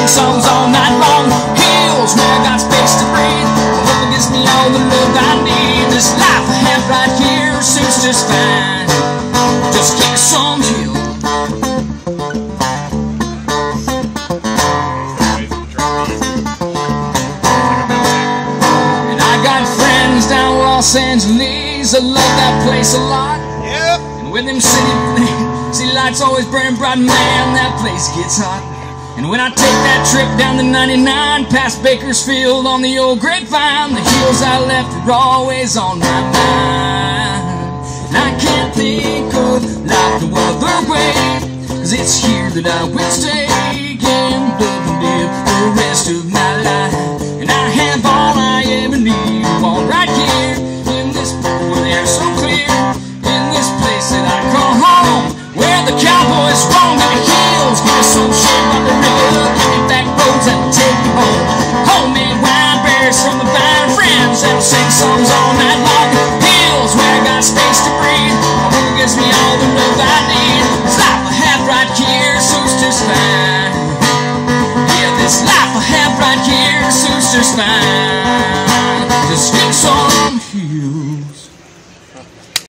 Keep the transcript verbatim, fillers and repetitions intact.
songs all night long. Hills where I got space to breathe. Hope gives me all the love I need. This life I have right here suits just fine. Just give me some hill. And I got friends down Los Angeles. I love that place a lot. Yep. And with them city, city lights always burning bright, man, that place gets hot. And when I take that trip down the ninety-nine, past Bakersfield on the old grapevine, the hills I left are always on my mind. And I can't think of life no other way, cause it's here that I will stay and love and live the rest of my life. And I have all I ever need, all right here in this world where they're so clear, in this place that I call home, where the cowboys roam. Give me hills, give me some shit by the river, give me back roads that will take me home. Homemade wine bears from the vine, friends that'll sing songs all night long. Hills where I got space to breathe, a woman gives me all the love I need. This life I have right here suits just fine. Yeah, this life I have right here suits just fine. Just give me some hills.